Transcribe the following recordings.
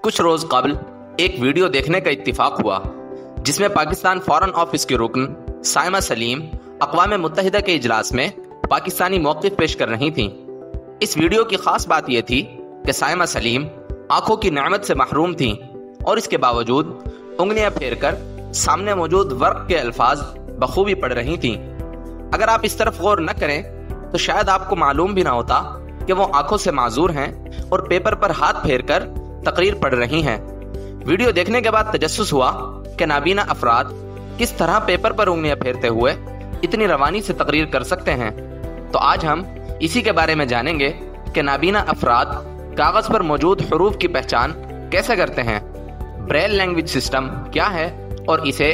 कुछ रोज कबल एक वीडियो देखने का इत्तिफाक हुआ जिसमें पाकिस्तान फॉरेन ऑफिस के रुकन साइमा सलीम अक़वाम मुत्तहिदा के इजलास में पाकिस्तानी मौक़िफ़ पेश कर रही थीं। इस वीडियो की खास बात यह थी कि साइमा सलीम आंखों की नेमत से महरूम थीं और इसके बावजूद उंगलियां फेरकर सामने मौजूद वर्क के अल्फाज बखूबी पढ़ रही थीं। अगर आप इस तरफ गौर न करें तो शायद आपको मालूम भी ना होता कि वो आंखों से माजूर हैं और पेपर पर हाथ फेरकर तकरीर पढ़ रही हैं। वीडियो देखने के बाद तजस्सुस हुआ कि नाबीना अफराद किस तरह पेपर पर उंगलियां फेरते हुए इतनी रवानी से तकरीर कर सकते हैं। तो आज हम इसी के बारे में जानेंगे कि नाबीना अफराद कागज पर मौजूद हरूफ की पहचान कैसे करते हैं, ब्रेल लैंग्वेज सिस्टम क्या है और इसे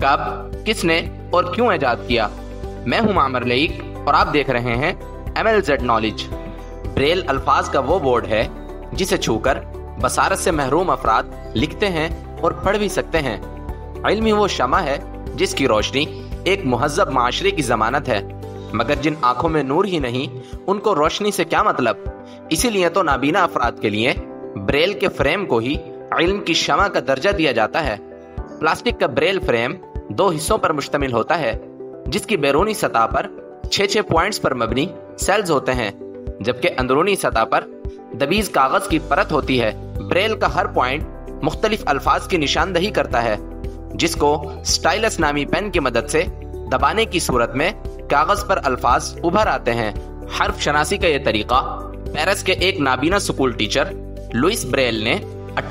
कब, किसने और क्यों इजाद किया। मैं हूं मामर लईक और आप देख रहे हैं MLZ नॉलेज। ब्रेल अल्फाज का वो बोर्ड है जिसे छूकर बसारत से महरूम अफराद लिखते हैं और पढ़ भी सकते हैं। इल्म ही वो शमा है जिसकी रोशनी एक मुहज़्ज़ब माशरे की ज़मानत है, मगर जिन आंखों में नूर ही नहीं उनको रोशनी से क्या मतलब। इसीलिए तो नाबीना अफराद के लिए ब्रेल के फ्रेम को ही इल्म की शमा का दर्जा दिया जाता है। प्लास्टिक का ब्रेल फ्रेम 2 हिस्सों पर मुश्तमिल होता है जिसकी बैरूनी सतह पर 6 पॉइंट्स पर मबनी सेल्स होते हैं, जबकि अंदरूनी सतह पर दबीज कागज की परत होती है। ब्रेल का हर पॉइंट मुख्तलिफ अल्फाज की निशानदही करता है जिसको स्टाइलस नामी पेन की मदद से दबाने की सूरत में कागज पर अल्फाज उभर आते हैं। हर्फ शनासी का यह तरीका पेरिस के एक नाबीना स्कूल टीचर लुइस ब्रेल ने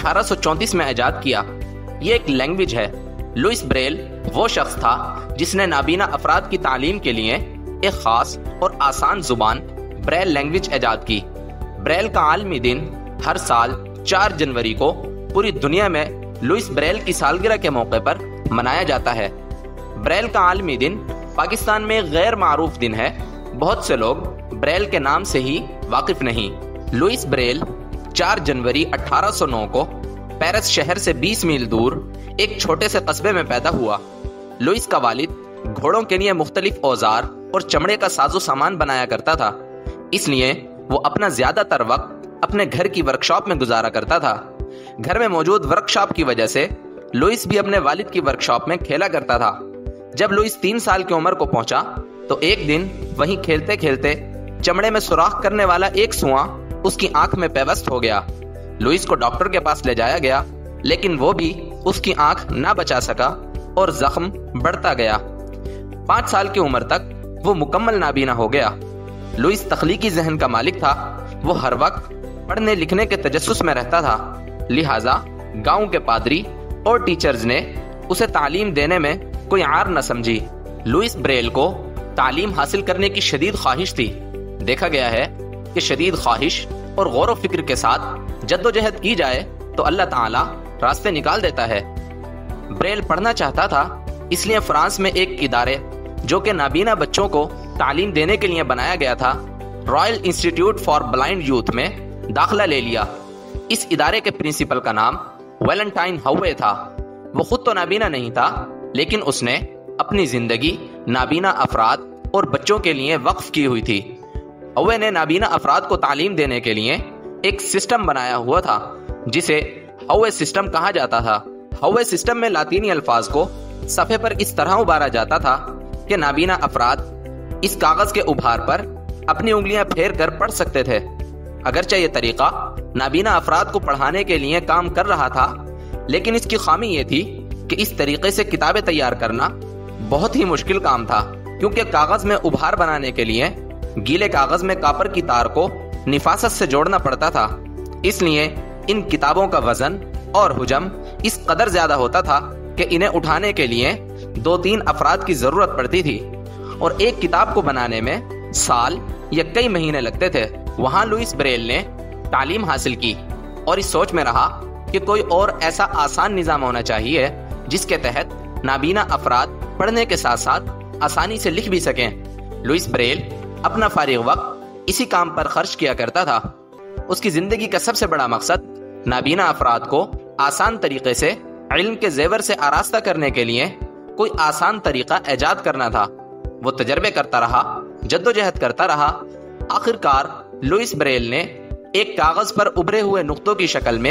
1834 में इजाद किया। ये एक लैंग्वेज है। लुइस ब्रेल वो शख्स था जिसने नाबीना अफराद की तालीम के लिए एक खास और आसान जुबान ब्रेल लैंग्वेज इजाद की। ब्रेल का आलमी दिन हर साल 4 जनवरी को पूरी दुनिया में लुइस ब्रेल की सालगिरह के मौके पर मनाया जाता है। ब्रेल का आलमी दिन पाकिस्तान में गैर मारूफ दिन है। बहुत से लोग ब्रेल के नाम से ही वाकिफ नहीं। लुइस ब्रेल 4 जनवरी 1809 को पेरिस शहर से 20 मील दूर एक छोटे से कस्बे में पैदा हुआ। लुइस का वालिद घोड़ों के लिए मुख्तलिफ औजार और चमड़े का साजो सामान बनाया करता था, इसलिए वो अपना ज्यादातर वक्त अपने घर की वर्कशॉप में गुजारा करता था। घर में मौजूद वर्कशॉप की वजह से लुइस भी अपने वालिद की वर्कशॉप में खेला करता था। जब लुइस 3 साल की उम्र को पहुंचा तो एक दिन वहीं खेलते खेलते चमड़े में सुराख करने वाला एक सुआं उसकी आंख में पेवस्त हो गया। लुइस को डॉक्टर के पास ले जाया गया, लेकिन वो भी उसकी आंख ना बचा सका और जख्म बढ़ता गया। 5 साल की उम्र तक वो मुकम्मल नाबीना हो गया। लुइस तख्लीकी जहन का मालिक था। वो हर वक्त पढ़ने लिखने के तजस्सुस में रहता था, लिहाजा गांव के पादरी और टीचर्स ने उसे तालीम देने में कोई आर न समझी। लुइस ब्रेल को तालीम हासिल करने की शदीद ख्वाहिश थी। देखा गया है कि शदीद ख्वाहिश और गौर व फिक्र के साथ जद्दोजहद की जाए तो अल्लाह ताला रास्ते निकाल देता है। ब्रेल पढ़ना चाहता था, इसलिए फ्रांस में एक इदारे जो कि नाबीना बच्चों को तालीम देने के लिए बनाया गया था, Royal Institute for Blind Youth में दाखिला ले लिया। इस इदारे के प्रिंसिपल का नाम वैलेंटाइन हौवे था। वो खुद तो नाबीना नहीं था, लेकिन उसने अपनी जिंदगी नाबीना अफराद और बच्चों के लिए वक्फ की हुई थी। हौवे ने नाबीना अफराद को तालीम देने के लिए एक सिस्टम बनाया हुआ था जिसे हौवे सिस्टम कहा जाता था। हौवे सिस्टम में लातीनी अल्फाज को सफ़े पर इस तरह उबारा जाता था कि नाबीना अफराद इस कागज के उभार पर अपनी उंगलियां फेर कर पढ़ सकते थे। अगरचे ये तरीका नाबीना अफराद को पढ़ाने के लिए काम कर रहा था, लेकिन इसकी खामी ये थी कि इस तरीके से किताबें तैयार करना बहुत ही मुश्किल काम था, क्योंकि कागज में उभार बनाने के लिए गीले कागज में कापर की तार को निफासत से जोड़ना पड़ता था। इसलिए इन किताबों का वजन और हुजम इस कदर ज्यादा होता था कि इन्हें उठाने के लिए 2-3 अफराद की जरूरत पड़ती थी और एक किताब को बनाने में साल या कई महीने लगते थे। वहां लुइस ब्रेल ने तालीम हासिल की और इस सोच में रहा कि कोई और ऐसा आसान निज़ाम होना चाहिए जिसके तहत नाबीना अफराद पढ़ने के साथ साथ आसानी से लिख भी सकें। लुइस ब्रेल अपना फारिग वक्त इसी काम पर खर्च किया करता था। उसकी जिंदगी का सबसे बड़ा मकसद नाबीना अफराद को आसान तरीके से इल्म के जेवर से आरास्ता करने के लिए कोई आसान तरीका इजाद करना था। वो तजर्बे करता रहा, जद्दोजहद करता रहा। आखिरकार लुइस ब्रेल ने एक कागज पर उभरे हुए नुक्तों की शक्ल में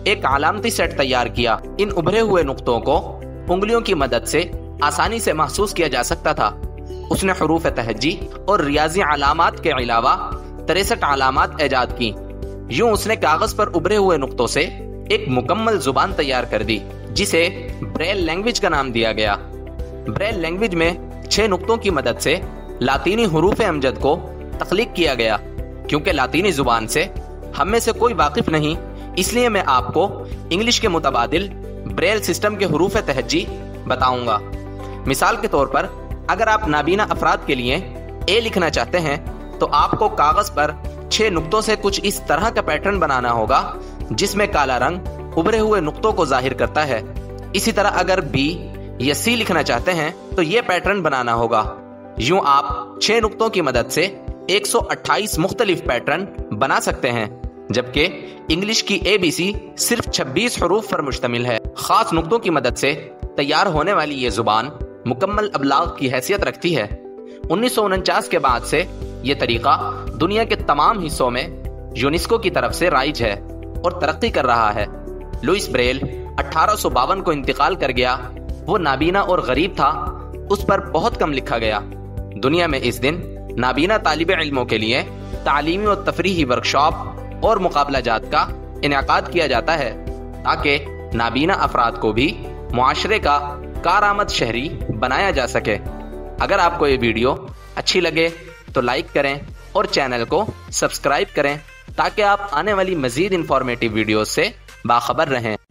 एक अलामती सेट तैयार किया। इन उभरे हुए नुक्तों को उंगलियों की मदद से आसानी से महसूस किया जा सकता था। उसने हरूफ तहज्जी और रियाजी अलामात के अलावा 63 अलामात ऐजाद की। यूं उसने कागज पर उभरे हुए नुक्तों से एक मुकम्मल जुबान तैयार कर दी, जिसे ब्रेल लैंग्वेज का नाम दिया गया। ब्रेल लैंग्वेज में 6 नुक्तों की मदद से लातीनी हरूफ अमजद को तख्लीक किया गया। क्योंकि लातीनी जुबान से हम में से कोई वाकिफ नहीं, इसलिए मैं आपको इंग्लिश के मुतबादिल ब्रेल सिस्टम के हरूफ तहज्जी बताऊंगा। मिसाल के तौर पर अगर आप नाबीना अफराद के लिए ए लिखना चाहते हैं तो आपको कागज पर 6 नुक्तों से कुछ इस तरह का पैटर्न बनाना होगा, जिसमें काला रंग उभरे हुए नुक्तों को जाहिर करता है। इसी तरह अगर बी या सी लिखना चाहते हैं तो ये पैटर्न बनाना होगा। यूं आप 6 नुक्तों की मदद से 128 मुख्तलिफ पैटर्न बना सकते हैं, जबकि इंग्लिश की ABC सिर्फ 26 हरूफ पर मुश्तमिल है। खास नुक्तों की मदद से तैयार होने वाली ये जुबान मुकम्मल अबलाग की हैसियत रखती है। 1949 के बाद से ये तरीका दुनिया के तमाम हिस्सों में यूनेस्को की तरफ से राइज है और तरक्की कर रहा है। लुइस ब्रेल 1852 को इंतकाल कर गया। वो नाबीना और गरीब था, उस पर बहुत कम लिखा गया। दुनिया में इस दिन नाबीना तालिबे इल्मों के लिए तालीमी और तफरीही वर्कशॉप और मुकाबला जात का इनेकाद किया जाता है, ताकि नाबीना अफराद को भी मुआशरे का कारआमद शहरी बनाया जा सके। अगर आपको ये वीडियो अच्छी लगे तो लाइक करें और चैनल को सब्सक्राइब करें, ताकि आप आने वाली मज़ीद इंफॉर्मेटिव वीडियोस से बाखबर रहें।